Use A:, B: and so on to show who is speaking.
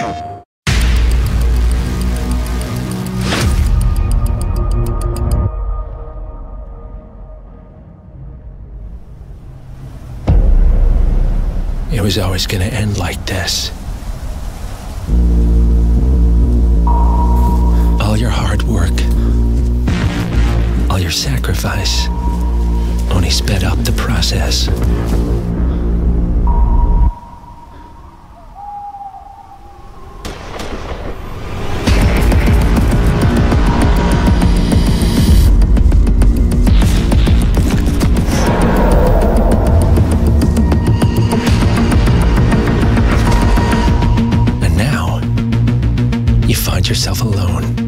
A: It was always gonna end like this. All your hard work, all your sacrifice, only sped up the process. And now, you find yourself alone.